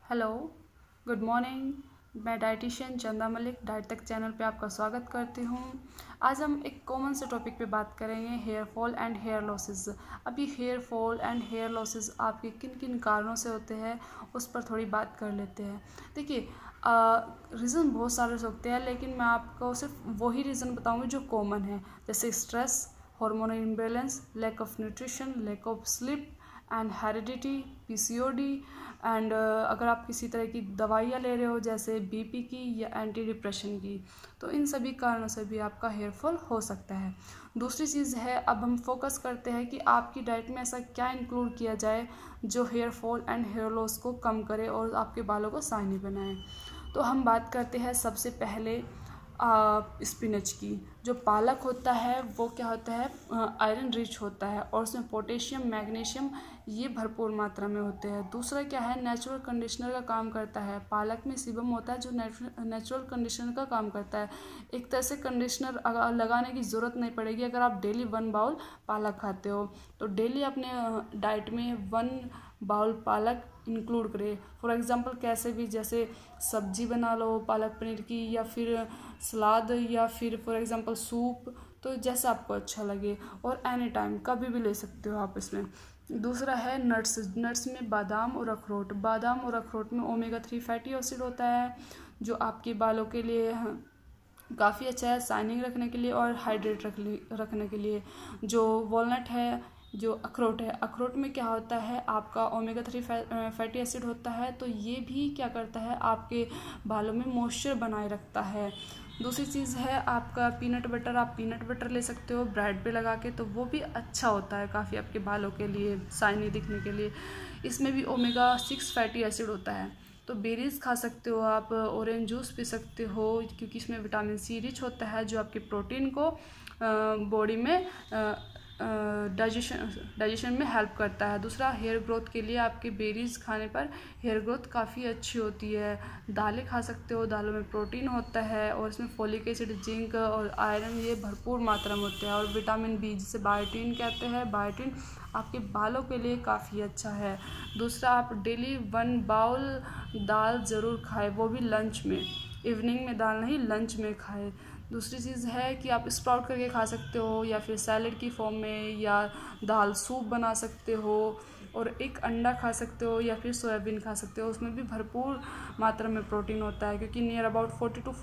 Hello, good morning. मैं dietician Chanda Malik diet तक channel पे आपका स्वागत करती हूँ। आज हम एक कॉमन से टॉपिक पे बात करेंगे, hair fall and hair losses. अभी hair fall and hair losses आपके किन किन कारणों से होते हैं उस पर थोड़ी बात कर लेते हैं। देखिए, रीज़न बहुत सारे हो सकते हैं, लेकिन मैं आपको सिर्फ वही रीज़न बताऊँगी जो कॉमन है, जैसे stress, hormonal imbalance, lack of nutrition, lack of sleep and heredity, PCOD and अगर आप किसी तरह की दवाइयाँ ले रहे हो जैसे बीपी की या एंटी डिप्रेशन की, तो इन सभी कारणों से भी आपका हेयर फॉल हो सकता है। दूसरी चीज़ है, अब हम फोकस करते हैं कि आपकी डाइट में ऐसा क्या इंक्लूड किया जाए जो hair fall and hair loss को कम करे और आपके बालों को शाइनी बनाए। तो हम बात करते हैं सबसे पहले स्पिनच की। जो पालक होता है वो क्या होता है, आयरन रिच होता है और उसमें पोटेशियम, मैग्नीशियम ये भरपूर मात्रा में होते हैं। दूसरा क्या है, नेचुरल कंडीशनर का काम करता है। पालक में सीबम होता है जो नेचुरल कंडीशनर का काम करता है। एक तरह से कंडीशनर लगाने की ज़रूरत नहीं पड़ेगी अगर आप डेली 1 बाउल पालक खाते हो। तो डेली अपने डाइट में 1 बाउल पालक इंक्लूड करें। फॉर एग्जांपल कैसे भी, जैसे सब्जी बना लो पालक पनीर की, या फिर सलाद, या फिर फॉर एग्जांपल सूप, तो जैसा आपको अच्छा लगे। और एनी टाइम कभी भी ले सकते हो आप इसमें। दूसरा है नट्स। नट्स में बादाम और अखरोट। बादाम और अखरोट में ओमेगा 3 फैटी एसिड होता है जो आपके बालों के लिए काफ़ी अच्छा है, शाइनिंग रखने के लिए और हाइड्रेट रखने के लिए। जो वॉलनट है, जो अखरोट है, अखरोट में क्या होता है, आपका ओमेगा 3 फैटी एसिड होता है, तो ये भी क्या करता है, आपके बालों में मॉइस्चर बनाए रखता है। दूसरी चीज़ है आपका पीनट बटर। आप पीनट बटर ले सकते हो ब्रेड पे लगा के, तो वो भी अच्छा होता है काफ़ी आपके बालों के लिए, शाइनी दिखने के लिए। इसमें भी ओमेगा 6 फैटी एसिड होता है। तो बेरीज़ खा सकते हो आप, ऑरेंज जूस पी सकते हो क्योंकि इसमें विटामिन सी रिच होता है जो आपके प्रोटीन को बॉडी में डाइजेशन में हेल्प करता है। दूसरा, हेयर ग्रोथ के लिए आपके बेरीज खाने पर हेयर ग्रोथ काफ़ी अच्छी होती है। दालें खा सकते हो, दालों में प्रोटीन होता है और इसमें फोलिक एसिड, जिंक और आयरन ये भरपूर मात्रा में होते हैं। और विटामिन बी जिसे बायोटीन कहते हैं, बायोटीन आपके बालों के लिए काफ़ी अच्छा है। दूसरा, आप डेली 1 बाउल दाल ज़रूर खाएं, वो भी लंच में। इवनिंग में दाल नहीं, लंच में खाएं। दूसरी चीज़ है कि आप स्प्राउट करके खा सकते हो या फिर सैलेड की फॉर्म में, या दाल सूप बना सकते हो, और एक अंडा खा सकते हो या फिर सोयाबीन खा सकते हो। उसमें भी भरपूर मात्रा में प्रोटीन होता है क्योंकि नियर अबाउट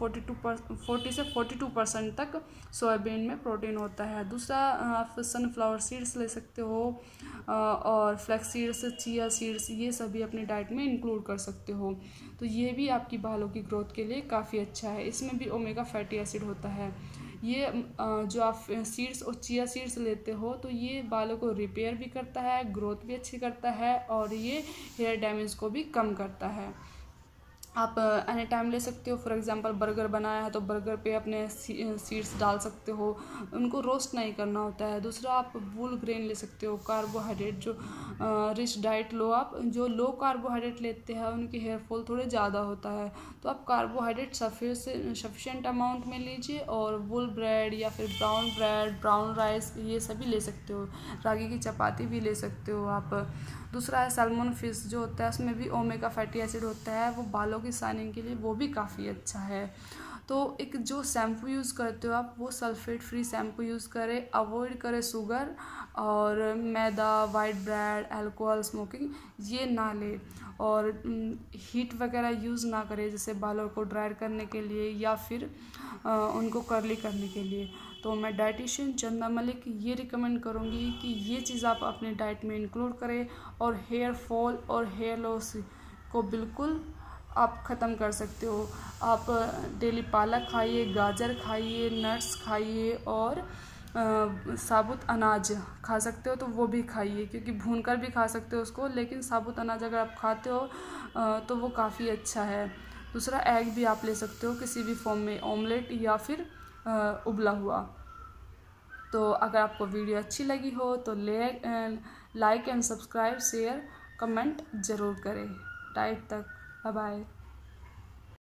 40 से 42% तक सोयाबीन में प्रोटीन होता है। दूसरा, आप सनफ्लावर सीड्स ले सकते हो और फ्लैक्स सीड्स, चिया सीड्स, ये सभी अपनी डाइट में इंक्लूड कर सकते हो। तो ये भी आपकी बालों की ग्रोथ के लिए काफ़ी अच्छा है। इसमें भी ओमेगा फैटी एसिड होता है। ये जो आप सीड्स और चिया सीड्स लेते हो, तो ये बालों को रिपेयर भी करता है, ग्रोथ भी अच्छी करता है और ये हेयर डैमेज को भी कम करता है। आप एनी टाइम ले सकते हो। फॉर एग्जांपल बर्गर बनाया है तो बर्गर पे अपने सीड्स डाल सकते हो, उनको रोस्ट नहीं करना होता है। दूसरा, आप वूल ग्रेन ले सकते हो, कार्बोहाइड्रेट जो रिच डाइट लो आप। जो लो कार्बोहाइड्रेट लेते हैं उनके हेयर फॉल थोड़े ज़्यादा होता है, तो आप कार्बोहाइड्रेट सफिशेंट अमाउंट में लीजिए। और वूल ब्रेड या फिर ब्राउन ब्रेड, ब्राउन राइस, ये सभी ले सकते हो। रागी की चपाती भी ले सकते हो आप। दूसरा है सैल्मन फिश जो होता है, उसमें भी ओमेगा फैटी एसिड होता है, वो बालों की शाइनिंग के लिए वो भी काफ़ी अच्छा है। तो एक जो शैम्पू यूज़ करते हो आप, वो सल्फेट फ्री शैम्पू यूज़ करें, अवॉइड करें शुगर और मैदा, वाइट ब्रेड, अल्कोहल, स्मोकिंग ये ना ले। और हीट वगैरह यूज़ ना करें जैसे बालों को ड्राई करने के लिए या फिर उनको कर्ली करने के लिए। तो मैं डाइटिशियन चंदा मलिक ये रिकमेंड करूँगी कि ये चीज़ आप अपने डाइट में इंक्लूड करें और हेयर फॉल और हेयर लॉस को बिल्कुल आप ख़त्म कर सकते हो। आप डेली पालक खाइए, गाजर खाइए, नट्स खाइए और साबुत अनाज खा सकते हो तो वो भी खाइए, क्योंकि भूनकर भी खा सकते हो उसको, लेकिन साबुत अनाज अगर आप खाते हो तो वो काफ़ी अच्छा है। दूसरा, एग भी आप ले सकते हो किसी भी फॉर्म में, ऑमलेट या फिर उबला हुआ। तो अगर आपको वीडियो अच्छी लगी हो तो like and subscribe, share, comment ज़रूर करें। डाइट तक, बाय बाय।